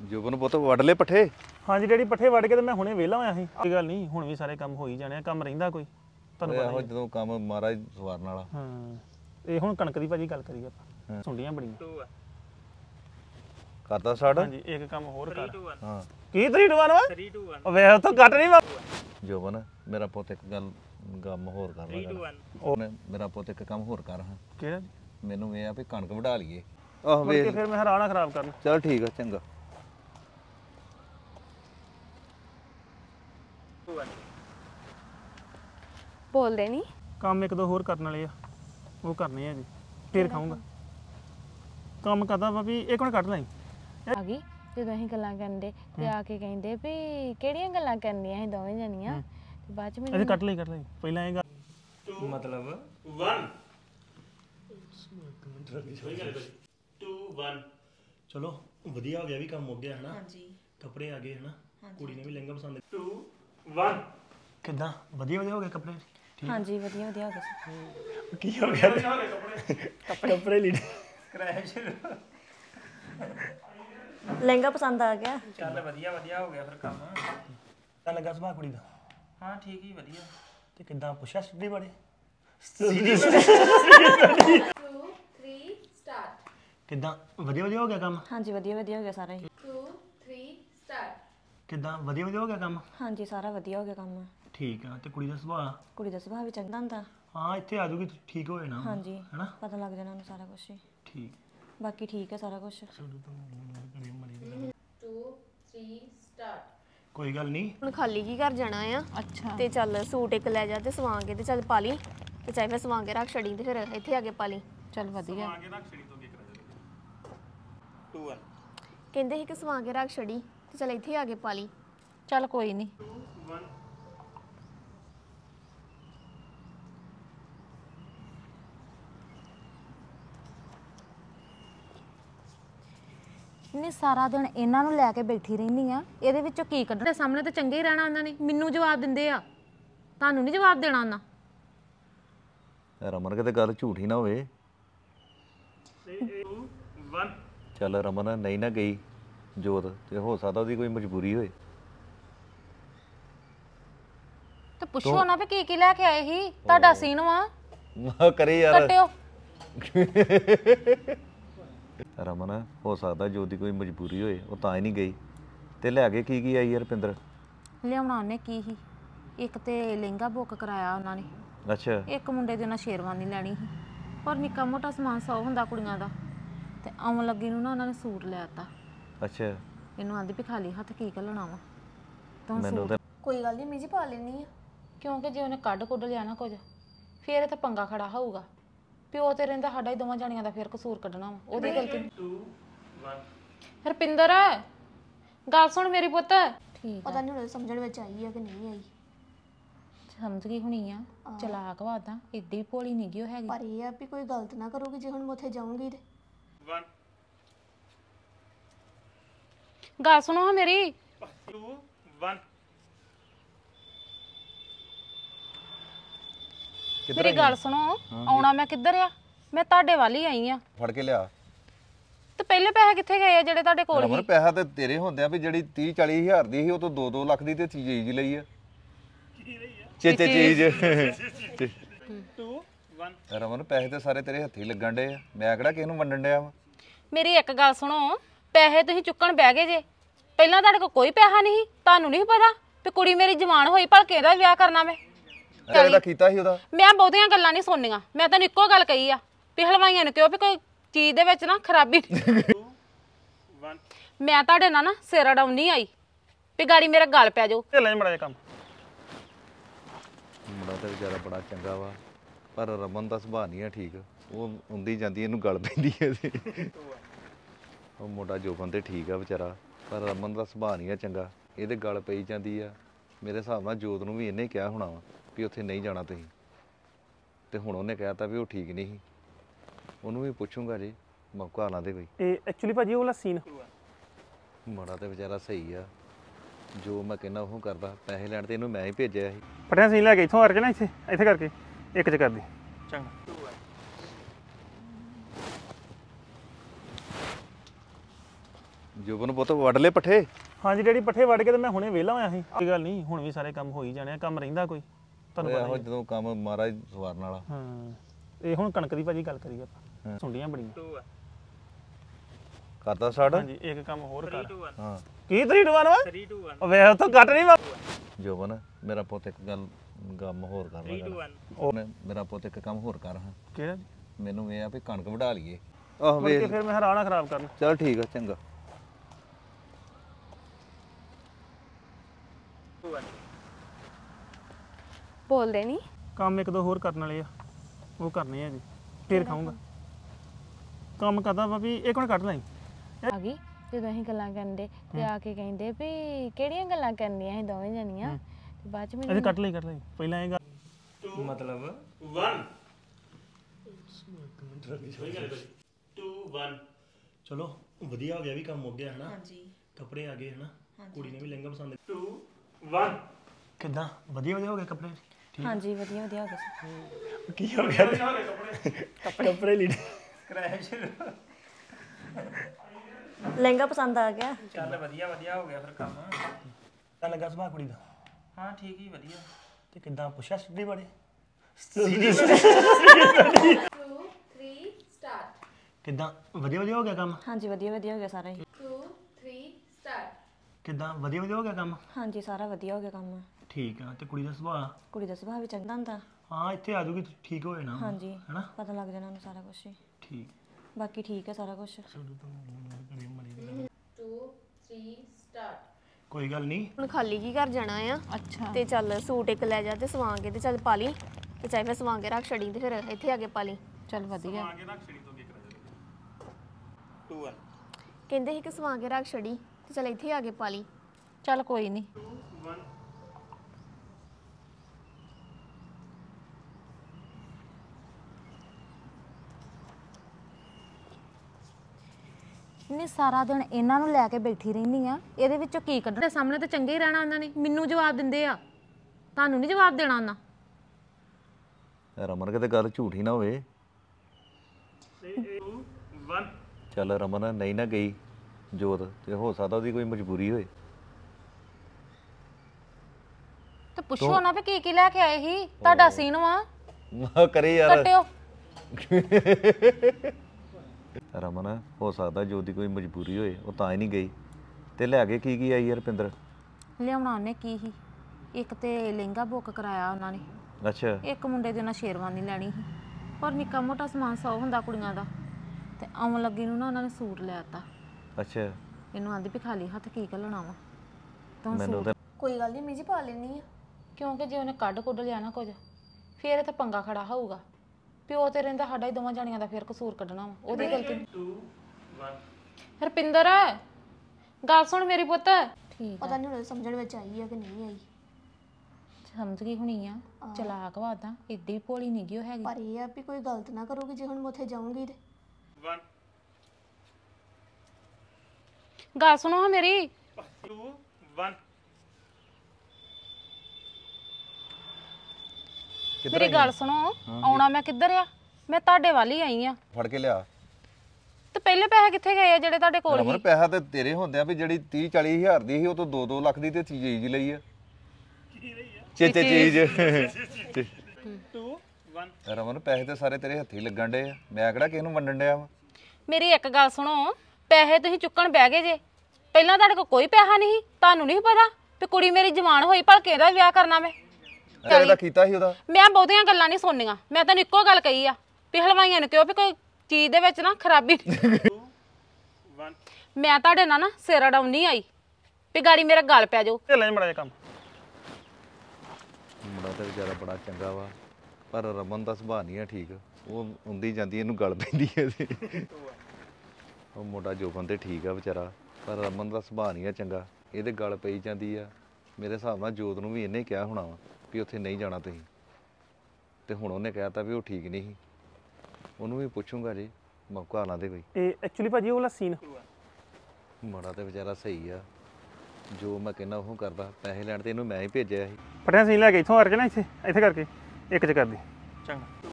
ਜੋਬਨ ਪੁੱਤ ਵੱਢ ਲੈ ਪੱਠੇ। ਹਾਂਜੀ ਡੈਡੀ ਪੱਠੇ ਵੱਢ ਕੇ ਤੇ ਮੈਂ ਹੁਣੇ ਵਿਹਲਾ ਹੋਇਆ ਸੀ। ਕੋਈ ਗੱਲ ਨਹੀਂ, ਹੁਣ ਵੀ ਸਾਰੇ ਕੰਮ ਹੋ ਹੀ ਜਾਣੇ ਆ। ਕੰਮ ਰਹਿੰਦਾ ਕੋਈ ਤੁਹਾਨੂੰ ਪਤਾ ਇਹੋ ਜਦੋਂ ਕੰਮ ਮਹਾਰਾਜ ਸਵਾਰਨ ਵਾਲਾ। ਹਾਂ ਇਹ ਹੁਣ ਕਣਕ ਦੀ ਭਾਜੀ ਗੱਲ ਕਰੀਏ ਆਪਾਂ। ਸੁੰਡੀਆਂ ਬੜੀਆਂ ਕਰਦਾ ਸਟਾਰਟ। ਹਾਂਜੀ ਇੱਕ ਕੰਮ ਹੋਰ ਕਰ। ਹਾਂ ਕੀ 3 2 1 ਵਾ 3 2 1 ਵੇ ਉਹ ਤਾਂ ਕੱਟ ਨਹੀਂ ਵਾ। ਜੋਬਨ ਮੇਰਾ ਪੁੱਤ ਇੱਕ ਕੰਮ ਹੋਰ ਕਰ ਲੈ। 3 2 1 ਮੇਰਾ ਪੁੱਤ ਇੱਕ ਕੰਮ ਹੋਰ ਕਰ। ਹਾਂ ਕਿਹੜਾ? ਮੈਨੂੰ ਇਹ ਆ ਵੀ ਕਣਕ ਵਢਾ ਲਈਏ। ਆਹ ਵੇਖ ਫਿਰ ਮੈਂ ਹਰਾਣਾ ਖਰਾਬ ਕਰਨਾ। ਚਲ ਠੀਕ ਆ ਚੰਗਾ। ਬੋਲਦੇ ਨਹੀਂ। ਕੰਮ ਇੱਕ ਦੋ ਹੋਰ ਕਰਨ ਵਾਲੇ ਆ, ਉਹ ਕਰਨੇ ਆ ਜੀ, ਫੇਰ ਖਾਊਂਗਾ। ਕੰਮ ਕਰਦਾ ਵਾ ਵੀ ਇੱਕ ਮਿੰਟ ਕੱਢ ਲਈ। ਆ ਗਈ ਜਦੋਂ ਅਸੀਂ ਗੱਲਾਂ ਕਰਦੇ ਤੇ ਆ ਕੇ ਕਹਿੰਦੇ ਵੀ ਕਿਹੜੀਆਂ ਗੱਲਾਂ ਕਰਨੀਆਂ ਅਸੀਂ ਦੋਵੇਂ ਜਣੀਆਂ ਤੇ ਬਾਅਦ ਚ ਮੈਨੂੰ ਕੱਟ ਲਈ ਪਹਿਲਾਂ ਇਹ ਗੱਲ ਮਤਲਬ 1 2 1 ਚਲੋ ਵਧੀਆ ਹੋ ਗਿਆ ਵੀ ਕੰਮ ਹੋ ਗਿਆ ਹਨਾ। ਹਾਂਜੀ ਕੱਪੜੇ ਆ ਗਏ ਹਨਾ। ਕੁੜੀ ਨੇ ਵੀ ਲਹਿੰਗਾ ਪਸੰਦ 2 1 ਕਿੱਦਾਂ ਵਧੀਆ ਹੋ ਗਏ ਕੱਪੜੇ? ਹਾਂਜੀ ਵਧੀਆ ਹੋ ਗਿਆ। ਕੀ ਹੋ ਗਿਆ ਕੱਪੜੇ ਲੀੜੇ ਕ੍ਰੈਸ਼ ਲਹਿੰਗਾ ਪਸੰਦ ਆ ਗਿਆ। ਚੱਲ ਵਧੀਆ ਹੋ ਗਿਆ ਫਿਰ ਕੰਮ। ਤਾਂ ਲੱਗਾ ਸੁਭਾਅ ਕੁੜੀ ਦਾ? ਹਾਂ ਠੀਕ ਹੀ ਵਧੀਆ। ਤੇ ਕਿੱਦਾਂ ਪੁੱਛਿਆ ਸਿੱਧੀ ਬੜੇ 2 3 ਸਟਾਰਟ ਕਿੱਦਾਂ ਵਧੀਆ ਹੋ ਗਿਆ ਕੰਮ? ਹਾਂਜੀ ਵਧੀਆ ਹੋ ਗਿਆ ਸਾਰਾ ਹੀ। 2 3 ਸਟਾਰਟ ਕਿੱਦਾਂ ਵਧੀਆ ਹੋ ਗਿਆ ਕੰਮ? ਹਾਂਜੀ ਸਾਰਾ ਵਧੀਆ ਹੋ ਗਿਆ ਕੰਮ। ਠੀਕ ਆ। ਤੇ ਕੁੜੀ ਦਾ ਸੁਭਾਅ? ਕੁੜੀ ਦਾ ਸੁਭਾਅ ਵੀ ਚੰਗਾ ਹੁੰਦਾ। ਹਾਂ ਇੱਥੇ ਆ ਜਾਊਗੀ ਠੀਕ ਹੋ ਜਾਣਾ। ਹਾਂਜੀ ਹੈਨਾ ਪਤਾ ਲੱਗ ਜਾਣਾ ਉਹਨੂੰ ਸਾਰਾ ਕੁਝ। ਠੀਕ ਬਾਕੀ ਠੀਕ ਹੈ ਸਾਰਾ ਕੁਝ। 2 3 ਸਟਾਰਟ ਕੋਈ ਗੱਲ ਨਹੀਂ। ਹੁਣ ਖਾਲੀ ਕੀ ਕਰ ਜਾਣਾ ਆ। ਅੱਛਾ ਤੇ ਚੱਲ ਸੂਟ ਇੱਕ ਲੈ ਜਾ ਤੇ ਸਵਾ ਕੇ ਤੇ ਚੱਲ ਪਾ ਲਈ ਤੇ ਚਾਹੇ ਫਿਰ ਸਵਾ ਕੇ ਰੱਖ ਛੜੀ ਤੇ ਫਿਰ ਇੱਥੇ ਆ ਕੇ ਪਾ ਲਈ। ਚੱਲ ਵਧੀਆ ਸਵਾ ਕੇ ਰੱਖ ਛੜੀ ਤੋਂ ਅੱਗੇ ਕਰਾ ਦੇ 2 1 ਕਹਿੰਦੇ ਸੀ ਕਿ ਸਵਾ ਕੇ ਰੱਖ ਛੜੀ ਤੇ ਚੱਲ ਇੱਥੇ ਆ ਕੇ ਪਾ ਲਈ। ਚੱਲ ਕੋਈ ਨਹੀਂ 2 1 ਨਹੀਂ ਸਾਰਾ ਦਿਨ ਇਹਨਾਂ ਨੂੰ ਲੈ ਕੇ ਬੈਠੀ ਰਹਿੰਦੀ ਆ। ਇਹਦੇ ਵਿੱਚੋਂ ਕੀ ਕੱਢਣਾ? ਸਾਹਮਣੇ ਤਾਂ ਚੰਗੇ ਹੀ ਰਹਿਣਾ ਉਹਨਾਂ ਨੇ। ਮੈਨੂੰ ਜਵਾਬ ਦਿੰਦੇ ਆ, ਤੁਹਾਨੂੰ ਨਹੀਂ ਜਵਾਬ ਦੇਣਾ ਉਹਨਾਂ। ਰਮਨ ਕਿਤੇ ਗੱਲ ਝੂਠੀ ਨਾ ਹੋਵੇ। 2 1 ਚੱਲ ਰਮਨ ਨਹੀਂ ਨਾ ਗਈ ਜੋਤ ਤੇ ਹੋ ਸਕਦਾ ਉਹਦੀ ਕੋਈ ਮਜਬੂਰੀ ਹੋਏ। ਤੇ ਪੁੱਛੋ ਨਾ ਵੀ ਕੀ ਲੈ ਕੇ ਆਏ ਸੀ। ਤੁਹਾਡਾ ਸੀਨ ਵਾ ਕਰੇ ਯਾਰ ਕੱਟਿਓ। ਰਮਨ ਹੋ ਸਕਦਾ ਜੋਤ ਦੀ ਕੋਈ ਮਜਬੂਰੀ ਹੋਏ ਉਹ ਤਾਂ ਹੀ ਨਹੀਂ ਗਈ। ਤੇ ਲੈ ਕੇ ਕੀ ਆਈ ਯਾਰ ਰੁਪਿੰਦਰ? ਲਿਆਉਣਾ ਉਹਨੇ ਕੀ ਸੀ? ਇੱਕ ਤੇ ਲਹਿੰਗਾ ਬੁੱਕ ਕਰਾਇਆ ਉਹਨਾਂ ਨੇ। ਅੱਛਾ ਇੱਕ ਮੁੰਡੇ ਦੇ ਨਾਲ ਸ਼ੇਰਵਾਨੀ ਲੈਣੀ ਸੀ। ਪਰ ਨਿੱਕਾ ਮੋਟਾ ਸਮਾਨ ਸੌ ਹੁੰਦਾ ਕੁੜੀਆਂ ਦਾ। ਤੇ ਆਉਣ ਲੱਗੀ ਨੂੰ ਨਾ ਉਹਨਾਂ ਨੇ ਸੂਟ ਲੈ ਦਿੱਤਾ। ਅੱਛਾ ਇਹਨੂੰ ਆਂਦੀ ਵੀ ਖਾਲੀ ਹੱਥ ਕੀ ਘੱਲਣਾ ਵਾ ਤੂੰ ਮੈਨੂੰ ਸੂਟ। ਕੋਈ ਗੱਲ ਨਹੀਂ ਮੈਂ ਜੀ ਪਾ ਲੈਣੀ ਆ ਕਿਉਂਕਿ ਜੇ ਉਹਨੇ ਕੁੱਢ ਲਿਆ ਨਾ ਕੁਝ ਫੇਰ ਇੱਥੇ ਪੰਗਾ ਖੜਾ ਹੋਊਗਾ। ਪਿਓ ਤੇ ਰਹਿੰਦਾ ਸਾਡਾ ਹੀ ਦੋਵਾਂ ਜਾਣੀਆਂ ਦਾ ਫੇਰ ਕਸੂਰ ਕੱਢਣਾ ਵਾ ਉਹਦੀ ਗਲਤੀ। 2 1 ਰੁਪਿੰਦਰ ਗੱਲ ਸੁਣ ਮੇਰੀ ਪੁੱਤ। ਠੀਕ ਪਤਾ ਨਹੀਂ ਹੁਣ ਸਮਝਣ ਵਿੱਚ ਆਈ ਆ ਕਿ ਨਹੀਂ ਆਈ। ਸਮਝ ਗਈ ਹੁਣੀ ਆ। ਚਲਾਕ ਵਾਦਾ ਏਡੀ ਭੋਲੀ ਨਹੀਂ ਗਈ ਉਹ ਹੈਗੀ। ਪਰ ਇਹ ਆ ਵੀ ਕੋਈ ਗਲਤ ਨਾ ਕਰੋਗੇ ਜੇ ਹੁਣ ਮੈਂ ਉੱਥੇ ਜਾਊਂਗੀ ਤੇ 1 ਗੱਲ ਸੁਣੋ ਹਾਂ ਮੇਰੀ। 2 1 ਮੇਰੀ ਗੱਲ ਸੁਣੋ। ਆਉਣਾ ਮੈਂ ਕਿੱਧਰ ਆ? ਮੈਂ ਤੁਹਾਡੇ ਵੱਲ ਹੀ ਆਈ ਆ। ਫੜ ਕੇ ਲਿਆ। ਤੇ ਪਹਿਲੇ ਪੈਸੇ ਕਿੱਥੇ ਗਏ ਆ ਜਿਹੜੇ ਤੁਹਾਡੇ ਕੋਲ ਰਮਨ ਪੈਸਾ ਤੇ ਤੇਰੇ ਹੁੰਦੇ ਆ ਵੀ ਜਿਹੜੀ 30 40 ਹਜ਼ਾਰ ਦੀ ਸੀ ਉਹ ਤੋਂ 2 ਲੱਖ ਦੀ ਤੇ ਚੀਜ਼ ਲਈ ਆ। ਚੀਜ਼ 2 1 ਰਮਨ ਪੈਸੇ ਤੇ ਸਾਰੇ ਤੇਰੇ ਹੱਥੀ ਲੱਗਣ ਡੇ ਆ। ਮੈਂ ਕਿਹੜਾ ਕਿਸੇ ਨੂੰ ਵੰਡਣ ਡਿਆ ਵਾ। ਮੇਰੀ ਇੱਕ ਗੱਲ ਸੁਣੋ। ਪੈਸੇ ਤੁਸੀਂ ਚੁੱਕਣ ਬਹਿ ਗਏ ਜੇ। ਪਹਿਲਾਂ ਤੁਹਾਡੇ ਕੋਲ ਕੋਈ ਪੈਸਾ ਨਹੀਂ ਸੀ। ਤੁਹਾਨੂੰ ਨਹੀਂ ਪਤਾ ਵੀ ਕੁੜੀ ਮੇਰੀ ਜਵਾਨ ਹੋਈ ਭਲਕੇ ਇਹਦਾ ਵਿਆਹ ਕਰਨਾ ਮੈਂ। ਇਹਦਾ ਕੀਤਾ ਸੀ ਉਹਦਾ। ਮੈਂ ਬਹੁਤੀਆਂ ਗੱਲਾਂ ਨਹੀਂ ਸੁਣਨੀਆਂ। ਮੈਂ ਤੈਨੂੰ ਇੱਕੋ ਗੱਲ ਕਹੀ ਆ ਵੀ ਹਲਵਾਈਆਂ ਨੇ ਕਿਹਾ ਵੀ ਕੋਈ ਚੀਜ਼ ਦੇ ਵਿੱਚ ਨਾ ਖਰਾਬੀ। 2 1 ਮੈਂ ਤੁਹਾਡੇ ਨਾਲ ਨਾ ਸਿਰ ਅਡਾਉਣ ਨਹੀਂ ਆਈ ਵੀ ਗਾੜੀ ਮੇਰੇ ਗੱਲ ਪੈ ਜਾਓ। ਚੱਲ ਮੜਾ ਜਿਹਾ ਕੰਮ। ਮੁੰਡਾ ਤੇ ਵਿਚਾਰਾ ਬੜਾ ਚੰਗਾ ਵਾ ਪਰ ਰਮਨ ਦਾ ਸੁਭਾਅ ਨਹੀਂ ਆ ਠੀਕ। ਉਹ ਹੁੰਦੀ ਜਾਂਦੀ ਇਹਨੂੰ ਗਲ ਪੈਂਦੀ ਹੈ। ਉਹ ਮੁੰਡਾ ਜੋਬਨ ਤੇ ਠੀਕ ਆ ਵਿਚਾਰਾ ਪਰ ਰਮਨ ਦਾ ਸੁਭਾਅ ਨਹੀਂ ਆ ਚੰਗਾ। ਇਹਦੇ ਗਲ ਪਈ ਜਾਂਦੀ ਆ। ਮੇਰੇ ਹਿਸਾਬ ਨਾਲ ਜੋਤ ਨੂੰ ਵੀ ਇਹਨੇ ਕਿਹਾ ਹੋਣਾ ਵਾ ਵੀ ਉੱਥੇ ਨਹੀਂ ਜਾਣਾ ਤੁਸੀਂ। ਤੇ ਹੁਣ ਉਹਨੇ ਕਹਿਤਾ ਵੀ ਉਹ ਠੀਕ ਨਹੀਂ ਸੀ। ਉਹਨੂੰ ਵੀ ਪੁੱਛੂੰਗਾ ਜੀ ਮੌਕਾ ਨਾ ਦੇ ਕੋਈ। ਇਹ ਐਕਚੁਅਲੀ ਭਾਜੀ ਉਹ ਵਾਲਾ ਸੀਨ ਮੁੰਡਾ ਤੇ ਵਿਚਾਰਾ ਸਹੀ ਆ। ਜੋ ਮੈਂ ਕਹਿੰਦਾ ਉਹ ਕਰਦਾ। ਪੈਸੇ ਲੈਣ ਤੇ ਇਹਨੂੰ ਮੈਂ ਹੀ ਭੇਜਿਆ ਸੀ। ਪਟਿਆ ਸੀਨ ਲੈ ਕੇ ਇੱਥੋਂ ਕਰਕੇ ਨਾ ਇੱਥੇ ਕਰਕੇ ਇੱਕ ਚ ਕਰਦੀ ਚੰਗਾ। ਜੋਬਨ ਪੁੱਤ ਵੱਢ ਲਏ ਪੱਠੇ ਹਾਂਜੀ ਡੈਡੀ ਪੱਠੇ ਵੱਢ ਕੇ ਤੇ ਮੈਂ ਹੁਣੇ ਵਿਹਲਾ ਹੋਇਆ ਸੀ ਕੋਈ ਗੱਲ ਨਹੀਂ ਹੁਣ ਵੀ ਸਾਰੇ ਕੰਮ ਹੋ ਹੀ ਜਾਣੇ ਆ ਕੰਮ ਰਹਿੰਦਾ ਕੋਈ ਤੁਹਾਨੂੰ ਪਤਾ ਇਹੋ ਜਦੋਂ ਕੰਮ ਮਹਾਰਾਜ ਸਵਾਰਨ ਵਾਲਾ ਹਾਂ ਇਹ ਹੁਣ ਕਣਕ ਦੀ ਭਾਜੀ ਗੱਲ ਕਰੀਏ ਆਪਾਂ ਸੁੰਡੀਆਂ ਬੜੀਆਂ ਕਰਦਾ ਸਟਾਰਟ ਹਾਂਜੀ ਇੱਕ ਕੰਮ ਹੋਰ ਕਰ ਹਾਂ ਕੀ 3 2 1 ਵਾ 3 2 1 ਵੇ ਉਹ ਤਾਂ ਕੱਟ ਨਹੀਂ ਜੋਬਨ ਮੇਰਾ ਪੁੱਤ ਇੱਕ ਗੱਲ ਕੰਮ ਹੋਰ ਕਰ ਲਾ ਮੇਰਾ ਪੁੱਤ ਇੱਕ ਕੰਮ ਹੋਰ ਕਰ ਹਾਂ ਕਿਹੜਾ ਮੈਨੂੰ ਇਹ ਆ ਵੀ ਕਣਕ ਵਢਾ ਲਈਏ ਆਹ ਵੇਖ ਫਿਰ ਮੈਂ ਹਰਾਣਾ ਖਰਾਬ ਕਰਨ ਚਲ ਠੀਕ ਆ ਚੰਗਾ ਬੋਲਦੇ ਨਹੀਂ ਕੰਮ ਇੱਕ ਦੋ ਹੋਰ ਕਰਨ ਵਾਲੇ ਆ ਉਹ ਕਰਨੇ ਆ ਜੀ ਫੇਰ ਖਾਊਂਗਾ ਕੰਮ ਕਰਦਾ ਵਾ ਵੀ ਇੱਕ ਮਿੰਟ ਕੱਢ ਲਈ ਆ ਗਈ ਜਦੋਂ ਅਸੀਂ ਗੱਲਾਂ ਕਰਦੇ ਤੇ ਆ ਕੇ ਕਹਿੰਦੇ ਵੀ ਕਿਹੜੀਆਂ ਗੱਲਾਂ ਕਰਨੀਆਂ ਅਸੀਂ ਦੋਵੇਂ ਜਣੀਆਂ ਤੇ ਬਾਅਦ ਚ ਮੈਨੂੰ ਅਸੀਂ ਕੱਢ ਲਈ ਪਹਿਲਾਂ ਇਹ ਗੱਲ ਮਤਲਬ 1 2 1 ਚਲੋ ਵਧੀਆ ਹੋ ਗਿਆ ਵੀ ਕੰਮ ਹੋ ਗਿਆ ਹਨਾ ਹਾਂਜੀ ਕੱਪੜੇ ਆ ਗਏ ਹਨਾ ਕੁੜੀ ਨੇ ਵੀ ਲਹਿੰਗਾ ਪਸੰਦ 2 1 ਕਿੱਦਾਂ ਵਧੀਆ ਹੋ ਗਏ ਕੱਪੜੇ ਹਾਂਜੀ ਵਧੀਆ ਵਧੀਆ ਹੋ ਗਿਆ ਕੀ ਹੋ ਗਿਆ ਕੱਪੜੇ ਲੀੜੇ ਕ੍ਰੈਸ਼ ਲਹਿੰਗਾ ਪਸੰਦ ਆ ਗਿਆ ਚੱਲ ਵਧੀਆ ਹੋ ਗਿਆ ਫਿਰ ਕੰਮ ਤਾਂ ਲੱਗਾ ਸੁਭਾਅ ਕੁੜੀ ਦਾ ਹਾਂ ਠੀਕ ਹੀ ਵਧੀਆ ਤੇ ਕਿੱਦਾਂ ਪੁੱਛਿਆ ਸਿੱਧੀ ਬੜੇ ਕਿੱਦਾਂ ਵਧੀਆ ਹੋ ਗਿਆ ਕੰਮ ਹਾਂਜੀ ਵਧੀਆ ਵਧੀਆ ਹੋ ਗਿਆ ਸਾਰਾ ਹੀ ਕਿੱਦਾਂ ਵਧੀਆ ਹੋ ਗਿਆ ਕੰਮ ਹਾਂਜੀ ਸਾਰਾ ਵਧੀਆ ਹੋ ਗਿਆ ਕੰਮ ਠੀਕ ਆ ਤੇ ਕੁੜੀ ਦਾ ਸੁਭਾਅ ਕੁੜੀ ਦਾ ਸੁਭਾਅ ਵੀ ਚੰਗਾ ਹੁੰਦਾ ਹਾਂ ਇੱਥੇ ਆ ਜਾਊਗੀ ਠੀਕ ਹੋ ਜਾਣਾ ਹਾਂਜੀ ਹੈਨਾ ਪਤਾ ਲੱਗ ਜਾਣਾ ਉਹਨੂੰ ਸਾਰਾ ਕੁਝ ਠੀਕ ਬਾਕੀ ਠੀਕ ਹੈ ਸਾਰਾ ਕੁਝ ਕੋਈ ਗੱਲ ਨਹੀਂ ਹੁਣ ਖਾਲੀ ਕੀ ਘਰ ਜਾਣਾ ਆ ਅੱਛਾ ਤੇ ਚੱਲ ਸੂਟ ਇੱਕ ਲੈ ਜਾ ਤੇ ਸਵਾ ਕੇ ਤੇ ਚੱਲ ਪਾ ਲਈ ਤੇ ਚਾਹੇ ਮੈਂ ਸਵਾ ਕੇ ਰੱਖ ਛੜੀ ਤੇ ਫਿਰ ਇੱਥੇ ਆ ਕੇ ਪਾ ਲਈ ਚੱਲ ਵਧੀਆ ਕਹਿੰਦੇ ਸੀ ਕਿ ਸਵਾ ਕੇ ਰੱਖ ਛੜੀ ਤੇ ਚੱਲ ਇੱਥੇ ਆ ਕੇ ਪਾ ਲਈ ਚੱਲ ਕੋਈ ਨਹੀਂ ਨਹੀਂ ਸਾਰਾ ਦਿਨ ਇਹਨਾਂ ਨੂੰ ਲੈ ਕੇ ਬੈਠੀ ਰਹਿੰਦੀ ਆ ਇਹਦੇ ਵਿੱਚੋਂ ਕੀ ਕੱਢਣਾ ਸਾਹਮਣੇ ਤਾਂ ਚੰਗੇ ਹੀ ਰਹਿਣਾ ਉਹਨਾਂ ਨੇ ਮੈਨੂੰ ਜਵਾਬ ਦਿੰਦੇ ਆ ਤੁਹਾਨੂੰ ਨਹੀਂ ਜਵਾਬ ਦੇਣਾ ਉਹਨਾਂ ਰਮਨ ਕਿਤੇ ਗੱਲ ਝੂਠੀ ਨਾ ਹੋਵੇ ਚੱਲ ਰਮਨ ਨਹੀਂ ਨਾ ਗਈ ਜੋਤ ਤੇ ਹੋ ਸਕਦਾ ਉਹਦੀ ਕੋਈ ਮਜਬੂਰੀ ਹੋਏ ਤੇ ਪੁੱਛੋ ਨਾ ਵੀ ਕੀ ਲੈ ਕੇ ਆਏ ਸੀ ਤੁਹਾਡਾ ਸੀਨ ਵਾ ਕਰੇ ਯਾਰ ਕੱਟਿਓ ਰਮਨ ਹੋ ਸਕਦਾ ਜੋਤ ਦੀ ਕੋਈ ਮਜਬੂਰੀ ਹੋਏ ਉਹ ਤਾਂ ਹੀ ਨਹੀਂ ਗਈ ਤੇ ਲੈ ਕੇ ਕੀ ਆਈ ਯਾਰ ਰੁਪਿੰਦਰ ਲਿਆਉਣਾ ਉਹਨੇ ਕੀ ਸੀ ਇੱਕ ਤੇ ਲਹਿੰਗਾ ਬੁੱਕ ਕਰਾਇਆ ਉਹਨਾਂ ਨੇ ਅੱਛਾ ਇੱਕ ਮੁੰਡੇ ਦੇ ਨਾਲ ਸ਼ੇਰਵਾਨੀ ਲੈਣੀ ਸੀ ਪਰ ਨਿੱਕਾ ਮੋਟਾ ਸਮਾਨ ਸੌ ਹੁੰਦਾ ਕੁੜੀਆਂ ਦਾ ਤੇ ਆਉਣ ਲੱਗੀ ਨੂੰ ਨਾ ਉਹਨਾਂ ਨੇ ਸੂਟ ਲੈ ਦਿੱਤਾ ਅੱਛਾ ਇਹਨੂੰ ਆਂਦੀ ਵੀ ਖਾਲੀ ਹੱਥ ਕੀ ਘੱਲਣਾ ਵਾ ਤਾਂ ਮੈਨੂੰ ਤਾਂ ਕੋਈ ਗੱਲ ਨਹੀਂ ਮੀਜੀ ਪਾ ਲੈਣੀ ਆ ਕਿਉਂਕਿ ਜੇ ਉਹਨੇ ਕੱਢ ਕੁੱਢ ਲਿਆ ਨਾ ਕੁਝ ਫੇਰ ਇਹ ਤਾਂ ਪੰਗਾ ਖੜਾ ਹੋਊਗਾ ਪਿਓ ਤੇ ਰਹਿੰਦਾ ਸਾਡਾ ਹੀ ਦੋਵਾਂ ਜਾਣੀਆਂ ਦਾ ਫੇਰ ਕਸੂਰ ਕੱਢਣਾ ਵਾ ਉਹਦੀ ਗਲਤੀ 2 1 ਹਰਪਿੰਦਰ ਗੱਲ ਸੁਣ ਮੇਰੀ ਪੁੱਤ ਠੀਕ ਪਤਾ ਨਹੀਂ ਹੁਣ ਸਮਝਣ ਵਿੱਚ ਆਈ ਆ ਕਿ ਨਹੀਂ ਆਈ ਸਮਝ ਗਈ ਹੁਣੀ ਆ ਚਲਾਕ ਵਾਦਾ ਏਡੀ ਭੋਲੀ ਨਹੀਂ ਗਈ ਉਹ ਹੈਗੀ ਪਰ ਇਹ ਆ ਵੀ ਕੋਈ ਗਲਤ ਨਾ ਕਰੋਗੇ ਜੇ ਹੁਣ ਮੈਂ ਉੱਥੇ ਜਾਊਂਗੀ ਤੇ 1 ਗੱਲ ਸੁਣੋ ਹਾਂ ਮੇਰੀ 2 1 ਮੇਰੀ ਗੱਲ ਸੁਣੋ ਆਉਣਾ ਮੈਂ ਕਿੱਧਰ ਆ ਮੈਂ ਤੁਹਾਡੇ ਵੱਲ ਹੀ ਆਈ ਆ ਫੜ ਕੇ ਲਿਆ ਤੇ ਪਹਿਲੇ ਪੈਸੇ ਕਿੱਥੇ ਗਏ ਆ ਜਿਹੜੇ ਤੁਹਾਡੇ ਕੋਲ ਰਮਨ ਪੈਸਾ ਤੇ ਤੇਰੇ ਹੁੰਦਿਆਂ ਵੀ ਜਿਹੜੀ 30 40 ਹਜ਼ਾਰ ਦੀ ਸੀ ਉਹ ਤੋਂ 2 ਲੱਖ ਦੀ ਤੇ ਚੀਜ਼ ਲਈ ਆ ਚੇਤੇ ਚੀਜ਼ 2 1 ਰਮਨ ਪੈਸੇ ਤੇ ਸਾਰੇ ਤੇਰੇ ਹੱਥੀ ਲੱਗਣ ਡੇ ਆ ਮੈਂ ਕਿਹੜਾ ਕਿਸੇ ਨੂੰ ਵੰਡਣ ਡਿਆ ਵਾ ਮੇਰੀ ਇੱਕ ਗੱਲ ਸੁਣੋ ਪੈਸੇ ਤੁਸੀਂ ਚੁੱਕਣ ਬਹਿ ਗਏ ਜੇ ਪਹਿਲਾਂ ਤੁਹਾਡੇ ਕੋਲ ਕੋਈ ਪੈਸਾ ਨਹੀਂ ਤੁਹਾਨੂੰ ਨਹੀਂ ਪਤਾ ਵੀ ਕੁੜੀ ਮੇਰੀ ਜਵਾਨ ਹੋਈ ਭਲਕੇ ਇਹਦਾ ਵਿਆਹ ਕਰਨਾ ਮੈਂ ਅਰੇ ਇਹਦਾ ਕੀਤਾ ਸੀ ਉਹਦਾ ਮੈਂ ਬਹੁਤੀਆਂ ਗੱਲਾਂ ਨਹੀਂ ਸੁਣਨੀਆਂ ਮੈਂ ਤੁਹਾਨੂੰ ਇੱਕੋ ਗੱਲ ਕਹੀ ਆ ਵੀ ਹਲਵਾਈਆਂ ਨੇ ਕਿਹਾ ਵੀ ਕੋਈ ਚੀਜ਼ ਦੇ ਵਿੱਚ ਨਾ ਖਰਾਬੀ 2 1 ਮੈਂ ਤੁਹਾਡੇ ਨਾਲ ਨਾ ਸਿਰ ਅਡਾਉਣ ਨਹੀਂ ਆਈ ਵੀ ਗਾੜੀ ਮੇਰਾ ਗਲ ਪੈ ਜਾਓ ਚੱਲ ਮੜਾ ਜਾ ਕੰਮ ਮੁੰਡਾ ਤੇ ਵਿਚਾਰਾ ਬੜਾ ਚੰਗਾ ਵਾ ਪਰ ਰਮਨ ਦਾ ਸੁਭਾਅ ਨਹੀਂ ਆ ਠੀਕ ਉਹ ਹੁੰਦੀ ਜਾਂਦੀ ਇਹਨੂੰ ਗਲ ਪੈਂਦੀ ਹੈ ਉਹ ਮੁੰਡਾ ਜੋਬਨ ਤੇ ਠੀਕ ਆ ਵਿਚਾਰਾ ਪਰ ਰਮਨ ਦਾ ਸੁਭਾਅ ਨਹੀਂ ਆ ਚੰਗਾ ਇਹਦੇ ਗਲ ਪਈ ਜਾਂਦੀ ਆ ਮੇਰੇ ਹਿਸਾਬ ਨਾਲ ਜੋਤ ਨੂੰ ਵੀ ਇਹਨੇ ਕਿਹਾ ਹੋਣਾ ਵਾ ਵੀ ਉੱਥੇ ਨਹੀਂ ਜਾਣਾ ਤੁਸੀਂ ਤੇ ਹੁਣ ਉਹਨੇ ਕਹਿਤਾ ਵੀ ਉਹ ਠੀਕ ਨਹੀਂ ਸੀ ਉਹਨੂੰ ਵੀ ਪੁੱਛੂੰਗਾ ਜੀ ਮੌਕਾ ਨਾ ਦੇ ਕੋਈ ਇਹ ਐਕਚੁਅਲੀ ਭਾਜੀ ਉਹ ਵਾਲਾ ਸੀਨ ਮੁੰਡਾ ਤੇ ਵਿਚਾਰਾ ਸਹੀ ਆ ਜੋ ਮੈਂ ਕਹਿੰਦਾ ਉਹ ਕਰਦਾ ਪੈਸੇ ਲੈਣ ਤੇ ਇਹਨੂੰ ਮੈਂ ਹੀ ਭੇਜਿਆ ਸੀ ਪਟਿਆ ਸੀਨ ਲੈ ਕੇ ਇੱਥੋਂ ਆ ਕੇ ਨਾ ਇੱਥੇ ਕਰਕੇ ਇੱਕ ਚ ਕਰ ਦੇ ਚੰਗਾ